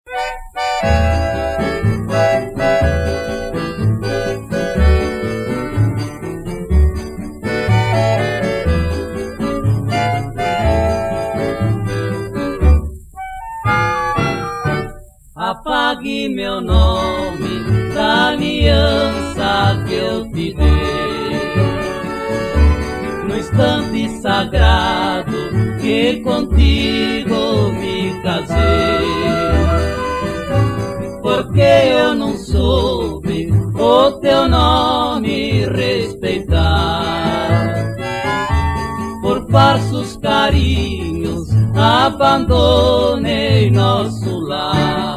Apague meu nome da aliança que eu te dei, no instante sagrado que contigo me casei, porque eu não soube o teu nome respeitar. Por falsos carinhos abandonei nosso lar.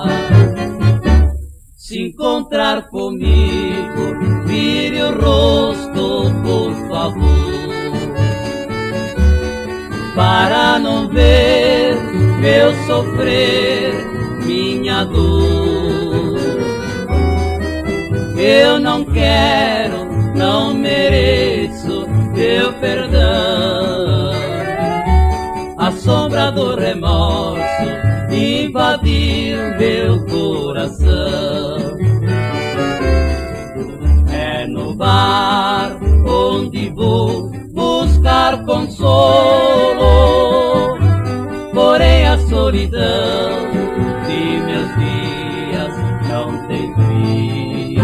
Se encontrar comigo, vire o rosto, por favor, para não ver meu sofrer, minha dor. Eu não quero, não mereço teu perdão. A sombra do remorso invadiu meu coração. É no bar onde vou buscar consolo, porém a solidão de meus dias não tem fim.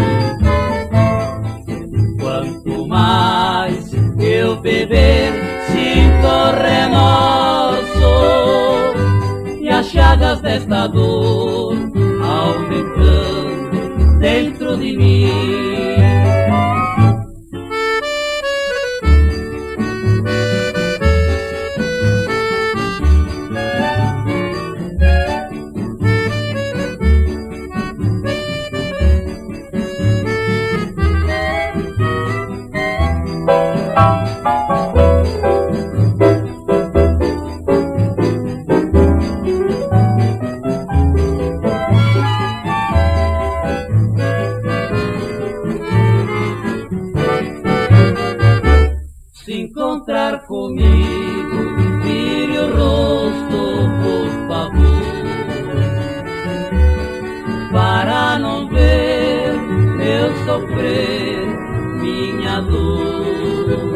Quanto mais eu beber, sinto remorso, e as chagas desta dor aumentando dentro de mim. Se encontrar comigo, vire o rosto, por favor, para não ver eu sofrer, minha dor.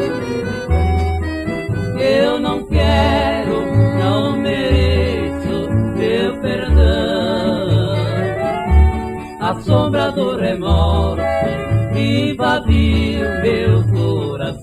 Eu não quero, não mereço teu perdão. A sombra do remorso invadiu meu coração.